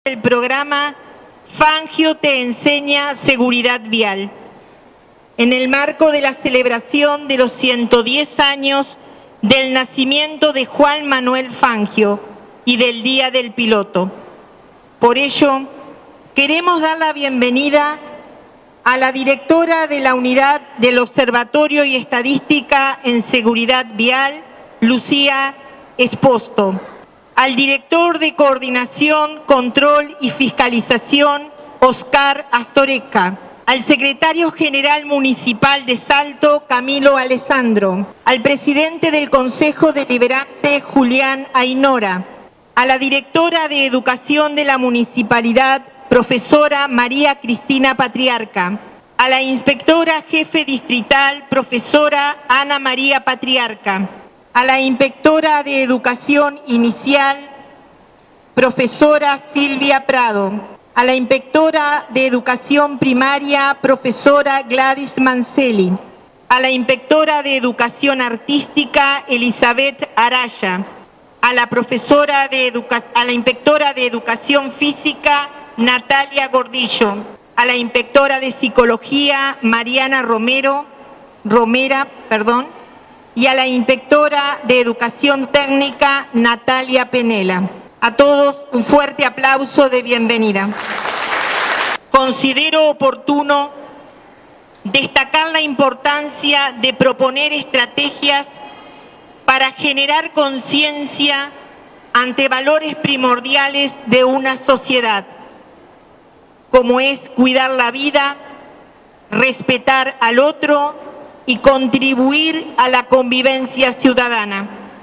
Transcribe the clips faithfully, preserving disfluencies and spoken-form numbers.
el programa Fangio te enseña seguridad vial, en el marco de la celebración de los ciento diez años del nacimiento de Juan Manuel Fangio y del Día del Piloto. Por ello, queremos dar la bienvenida a la directora de la Unidad del Observatorio y Estadística en Seguridad Vial, Lucía Esposto, al director de Coordinación, Control y Fiscalización, Oscar Astoreca, al secretario general municipal de Salto, Camilo Alessandro, al presidente del Consejo Deliberante, Julián Ainora, a la directora de Educación de la Municipalidad, profesora María Cristina Patriarca, a la inspectora jefe distrital, profesora Ana María Patriarca, a la inspectora de Educación Inicial, profesora Silvia Prado, a la inspectora de Educación Primaria, profesora Gladys Mancelli, a la inspectora de Educación Artística, Elizabeth Araya, a la profesora de Educa- a la inspectora de Educación Física, Natalia Gordillo, a la inspectora de Psicología, Mariana Romero, Romera, perdón, y a la inspectora de Educación Técnica, Natalia Penela. A todos un fuerte aplauso de bienvenida. Considero oportuno destacar la importancia de proponer estrategias para generar conciencia ante valores primordiales de una sociedad, como es cuidar la vida, respetar al otro y contribuir a la convivencia ciudadana.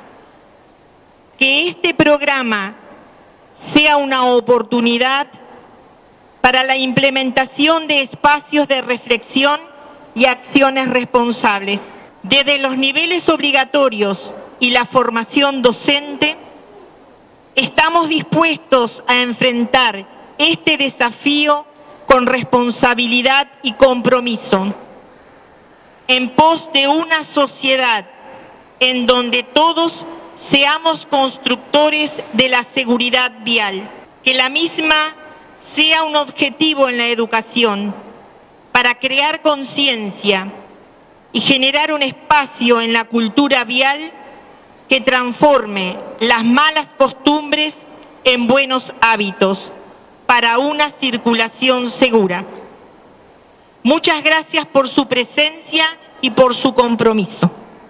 Que este programa sea una oportunidad para la implementación de espacios de reflexión y acciones responsables. Desde los niveles obligatorios y la formación docente, estamos dispuestos a enfrentar este desafío con responsabilidad y compromiso, en pos de una sociedad en donde todos seamos constructores de la seguridad vial, que la misma sea un objetivo en la educación para crear conciencia y generar un espacio en la cultura vial que transforme las malas costumbres en buenos hábitos para una circulación segura. Muchas gracias por su presencia y por su compromiso.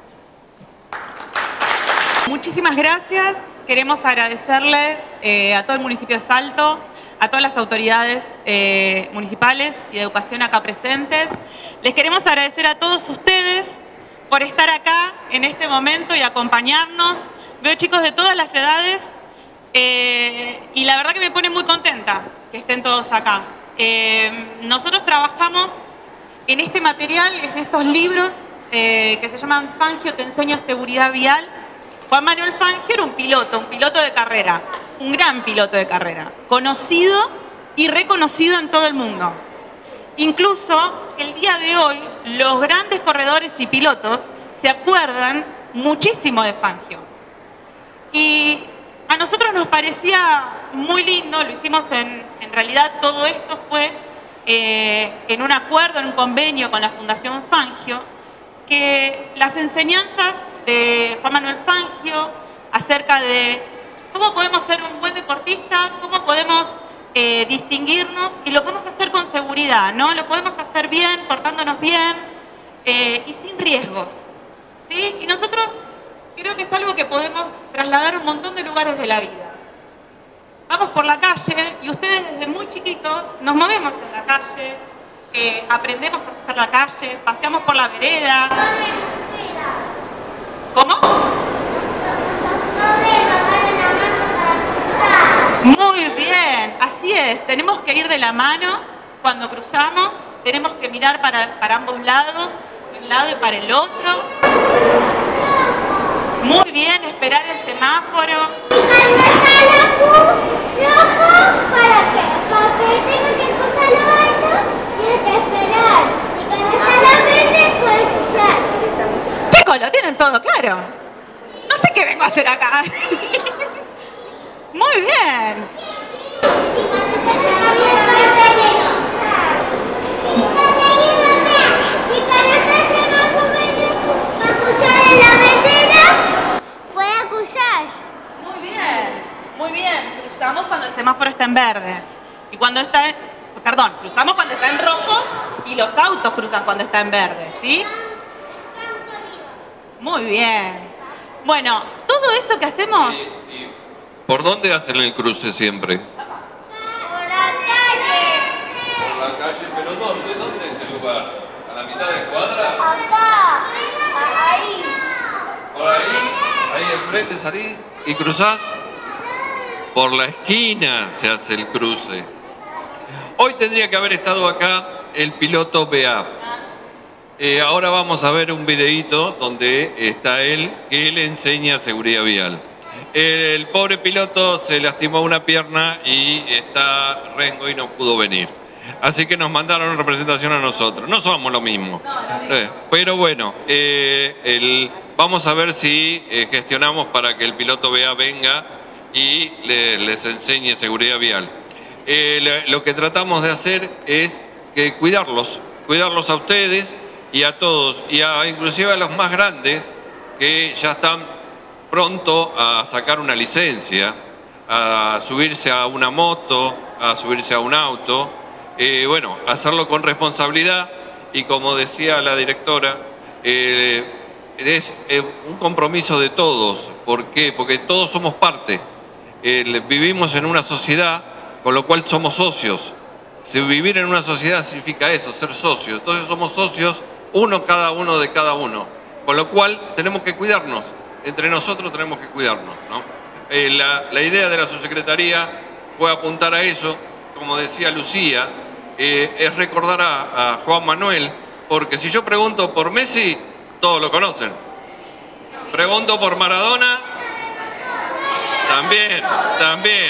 Muchísimas gracias. Queremos agradecerle eh, a todo el municipio de Salto, a todas las autoridades eh, municipales y de educación acá presentes. Les queremos agradecer a todos ustedes por estar acá en este momento y acompañarnos. Veo chicos de todas las edades eh, y la verdad que me pone muy contenta que estén todos acá. Eh, nosotros trabajamos en este material, en estos libros eh, que se llaman Fangio te enseña seguridad vial. Juan Manuel Fangio era un piloto, un piloto de carrera, un gran piloto de carrera, conocido y reconocido en todo el mundo. Incluso el día de hoy los grandes corredores y pilotos se acuerdan muchísimo de Fangio. Y a nosotros nos parecía muy lindo, lo hicimos en, en realidad todo esto fue eh, en un acuerdo, en un convenio con la Fundación Fangio, que las enseñanzas de Juan Manuel Fangio acerca de cómo podemos ser un buen deportista, cómo podemos eh, distinguirnos y lo podemos hacer con seguridad, ¿no? Lo podemos hacer bien, portándonos bien eh, y sin riesgos, ¿sí? Y nosotros creo que es algo que podemos trasladar a un montón de lugares de la vida. Vamos por la calle y ustedes desde muy chiquitos nos movemos en la calle, eh, aprendemos a usar la calle, paseamos por la vereda. ¿Cómo? Muy bien, así es. Tenemos que ir de la mano cuando cruzamos, tenemos que mirar para, para ambos lados, de un lado y para el otro. Muy bien, esperar el semáforo. ¿Para qué? Porque tengo que cruzar lo alto, tienes que esperar. Y cuando está la verde, puedes cruzar. Chicos, lo tienen todo claro. No sé qué vengo a hacer acá. Muy bien. semáforo está en verde. Y cuando está, en, perdón, cruzamos cuando está en rojo y los autos cruzan cuando está en verde, ¿sí? Muy bien. Bueno, todo eso que hacemos... ¿Y, y por dónde hacen el cruce siempre? Por la calle. Por la calle, pero ¿dónde? ¿Dónde es el lugar? ¿A la mitad de cuadra? Acá. Ahí. ¿Por ahí? ¿Ahí enfrente salís? ¿Y cruzás? Por la esquina se hace el cruce. Hoy tendría que haber estado acá el piloto B A. Eh, ahora vamos a ver un videíto donde está él, que él enseña seguridad vial. El pobre piloto se lastimó una pierna y está rengo y no pudo venir. Así que nos mandaron en representación a nosotros. No somos lo mismo. Eh, pero bueno, eh, el, vamos a ver si eh, gestionamos para que el piloto B A venga y le, les enseñe seguridad vial. Eh, le, lo que tratamos de hacer es que cuidarlos, cuidarlos a ustedes y a todos, y a, inclusive a los más grandes que ya están pronto a sacar una licencia, a subirse a una moto, a subirse a un auto, eh, bueno, hacerlo con responsabilidad y como decía la directora, eh, es eh, un compromiso de todos. ¿Por qué? Porque todos somos parte, eh, vivimos en una sociedad, con lo cual somos socios. Si vivir en una sociedad significa eso, ser socios, entonces somos socios, uno cada uno de cada uno, con lo cual tenemos que cuidarnos, entre nosotros tenemos que cuidarnos, ¿no? Eh, la, la idea de la subsecretaría fue apuntar a eso, como decía Lucía, eh, es recordar a, a Juan Manuel, porque si yo pregunto por Messi, todos lo conocen. Pregunto por Maradona, también, también.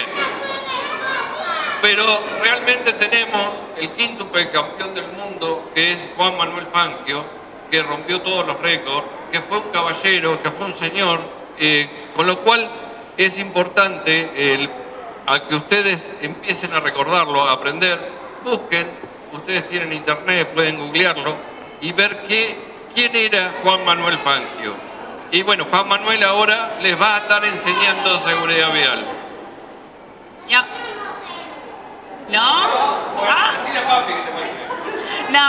Pero realmente tenemos el quíntuple campeón del mundo, que es Juan Manuel Fangio, que rompió todos los récords, que fue un caballero, que fue un señor, eh, con lo cual es importante el, a que ustedes empiecen a recordarlo, a aprender, busquen, ustedes tienen internet, pueden googlearlo y ver qué, quién era Juan Manuel Fangio. Y bueno, Juan Manuel ahora les va a estar enseñando seguridad vial. Ya. ¿No? ¿Ah? No.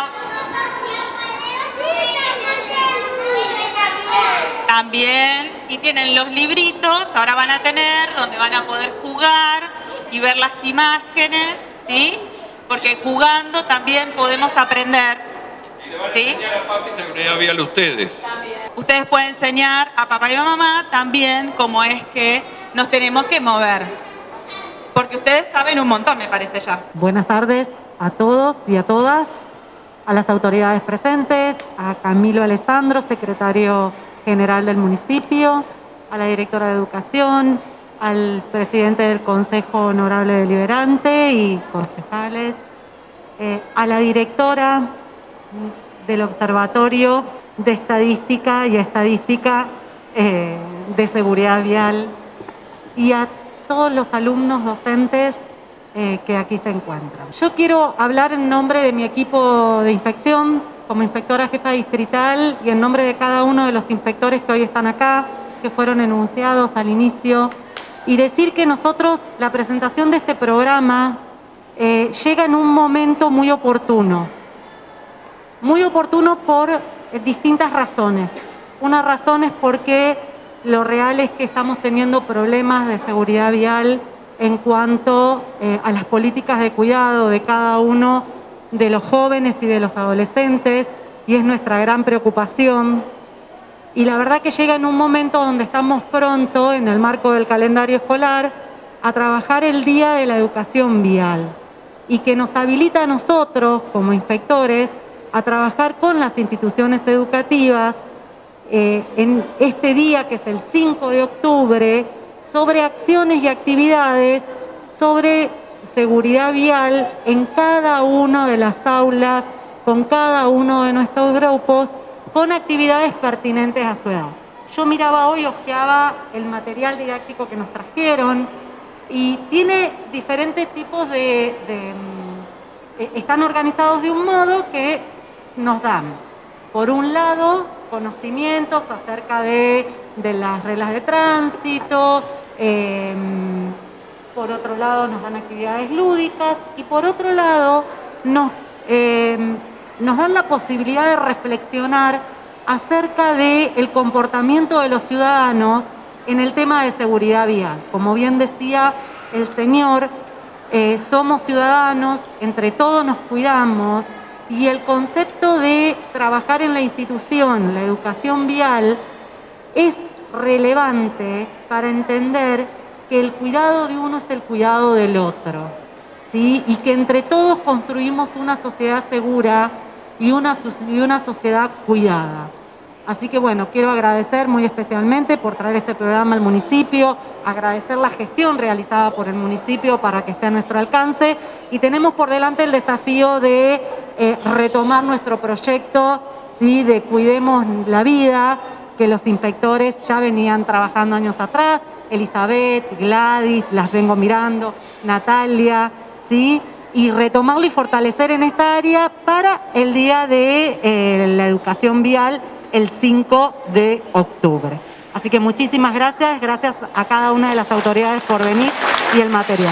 También, y tienen los libritos, ahora van a tener, donde van a poder jugar y ver las imágenes, ¿sí? Porque jugando también podemos aprender, Y le van a ¿sí? enseñar a papi seguridad vial a ustedes. Ustedes pueden enseñar a papá y a mamá también cómo es que nos tenemos que mover. Porque ustedes saben un montón, me parece ya. Buenas tardes a todos y a todas, a las autoridades presentes, a Camilo Alessandro, secretario general del municipio, a la directora de Educación, al presidente del Consejo Honorable Deliberante y concejales, eh, a la directora del Observatorio de Estadística y Estadística eh, de Seguridad Vial y a todos los alumnos docentes eh, que aquí se encuentran. Yo quiero hablar en nombre de mi equipo de inspección, como inspectora jefa distrital, y en nombre de cada uno de los inspectores que hoy están acá, que fueron enunciados al inicio, y decir que nosotros, la presentación de este programa, eh, llega en un momento muy oportuno. Muy oportuno por eh, distintas razones. Una razón es porque lo real es que estamos teniendo problemas de seguridad vial en cuanto eh, a las políticas de cuidado de cada uno de los jóvenes y de los adolescentes, y es nuestra gran preocupación. Y la verdad que llega en un momento donde estamos pronto, en el marco del calendario escolar, a trabajar el Día de la Educación Vial, y que nos habilita a nosotros, como inspectores, a trabajar con las instituciones educativas Eh, en este día, que es el cinco de octubre, sobre acciones y actividades sobre seguridad vial en cada una de las aulas, con cada uno de nuestros grupos, con actividades pertinentes a su edad. Yo miraba hoy, hojeaba el material didáctico que nos trajeron y tiene diferentes tipos de... de eh, están organizados de un modo que nos dan, por un lado, conocimientos acerca de, de las reglas de tránsito, eh, por otro lado nos dan actividades lúdicas y por otro lado nos, eh, nos dan la posibilidad de reflexionar acerca del comportamiento de los ciudadanos en el tema de seguridad vial. Como bien decía el señor, eh, somos ciudadanos, entre todos nos cuidamos, y el concepto de trabajar en la institución, la educación vial, es relevante para entender que el cuidado de uno es el cuidado del otro, ¿sí? Y que entre todos construimos una sociedad segura y una, y una sociedad cuidada. Así que bueno, quiero agradecer muy especialmente por traer este programa al municipio, agradecer la gestión realizada por el municipio para que esté a nuestro alcance, y tenemos por delante el desafío de eh, retomar nuestro proyecto, ¿sí? De Cuidemos la Vida, que los inspectores ya venían trabajando años atrás, Elizabeth, Gladys, las vengo mirando, Natalia, ¿sí? Y retomarlo y fortalecer en esta área para el día de eh, la educación vial, el cinco de octubre. Así que muchísimas gracias, gracias a cada una de las autoridades por venir y el material.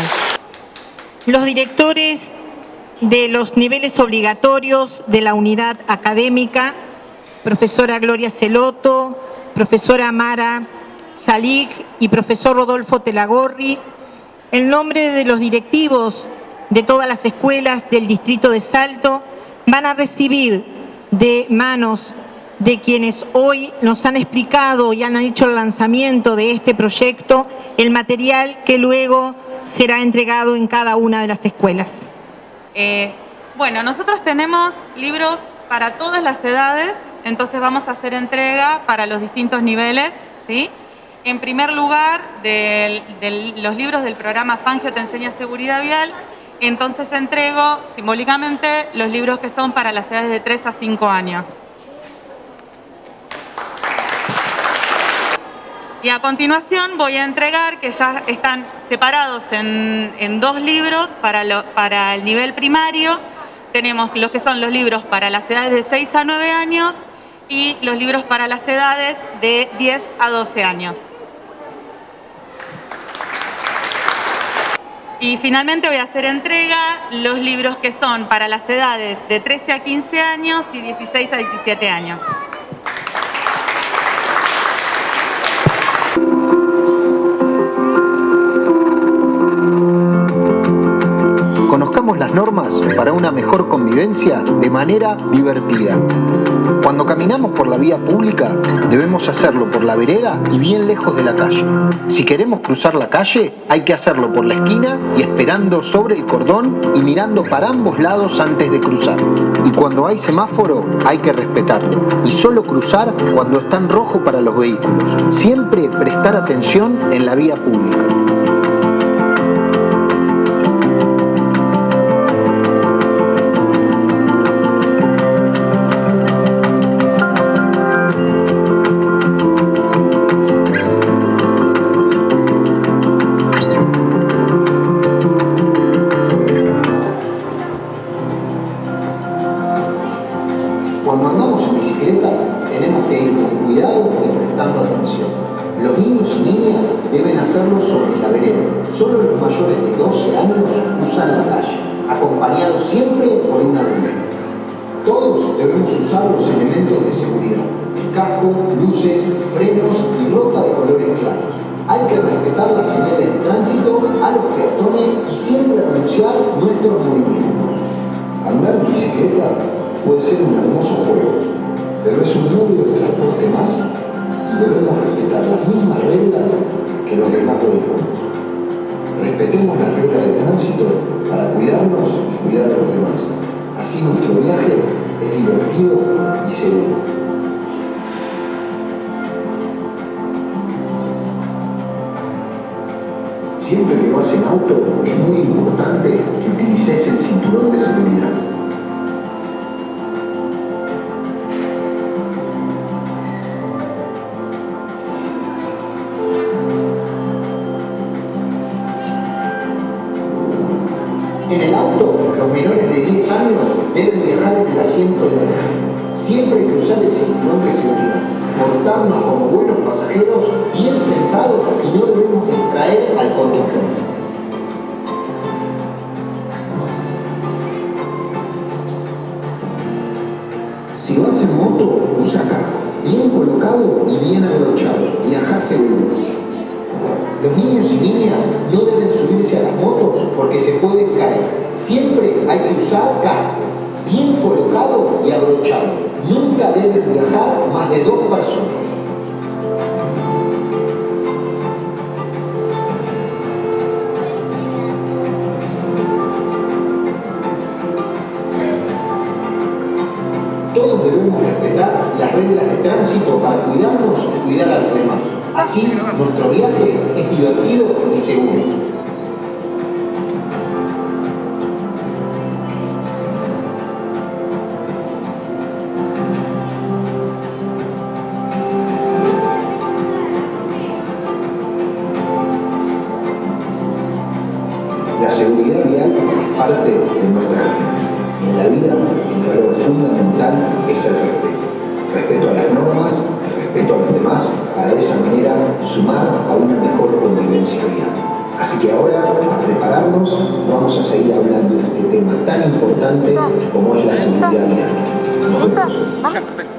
Los directores de los niveles obligatorios de la unidad académica, profesora Gloria Celoto, profesora Mara Salig y profesor Rodolfo Telagorri, en nombre de los directivos de todas las escuelas del distrito de Salto, van a recibir de manos de quienes hoy nos han explicado y han hecho el lanzamiento de este proyecto, el material que luego será entregado en cada una de las escuelas. Eh, bueno, nosotros tenemos libros para todas las edades, entonces vamos a hacer entrega para los distintos niveles, ¿sí? En primer lugar, de, de los libros del programa Fangio te enseña seguridad vial, entonces entrego simbólicamente los libros que son para las edades de tres a cinco años. Y a continuación voy a entregar, que ya están separados en, en dos libros para, lo, para el nivel primario. Tenemos los que son los libros para las edades de seis a nueve años y los libros para las edades de diez a doce años. Y finalmente voy a hacer entrega los libros que son para las edades de trece a quince años y dieciséis a diecisiete años. Conozcamos las normas para una mejor convivencia de manera divertida. Cuando caminamos por la vía pública, debemos hacerlo por la vereda y bien lejos de la calle. Si queremos cruzar la calle, hay que hacerlo por la esquina y esperando sobre el cordón y mirando para ambos lados antes de cruzar. Y cuando hay semáforo, hay que respetarlo. Y solo cruzar cuando está en rojo para los vehículos. Siempre prestar atención en la vía pública. Cuando andamos en bicicleta tenemos que ir con cuidado y prestando atención. Los niños y niñas deben hacerlo sobre la vereda. Solo los mayores de doce años usan la calle, acompañados siempre por un adulto. Todos debemos usar los elementos de seguridad: casco, luces, frenos y ropa de colores claros. Hay que respetar las señales de tránsito, a los peatones y siempre anunciar nuestros movimientos. Andar en bicicleta puede ser un hermoso juego, pero es un medio de transporte más y debemos respetar las mismas reglas que los demás vehículos. Respetemos las reglas de tránsito para cuidarnos y cuidar a los demás. Así nuestro viaje es divertido y seguro. Siempre que vas en auto es muy importante que utilices el cinturón de seguridad. En el auto, los menores de diez años deben viajar en el asiento de atrás. Siempre hay que usar el cinturón de seguridad. Portarnos como buenos pasajeros, bien sentados, y no debemos distraer al conductor. moto, usa casco. Bien colocado y bien abrochado. Viaja seguros. Los niños y niñas no deben subirse a las motos porque se pueden caer. Siempre hay que usar casco. Bien colocado y abrochado. Nunca deben viajar más de dos personas. Todos debemos respetar las reglas de tránsito para cuidarnos y cuidar a los demás. Así, nuestro viaje es divertido y seguro. La seguridad vial es parte de nuestras vidas. En la vida, el valor fundamental es el respeto. Respeto a las normas, el respeto a los demás, para de esa manera sumar a una mejor convivencia vial. Así que ahora, a prepararnos, vamos a seguir hablando de este tema tan importante como es la seguridad vial. Nos vemos.